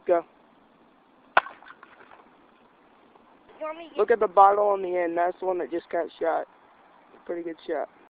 Go. You want me to Look at the bottle on the end. That's the one that just got shot. Pretty good shot.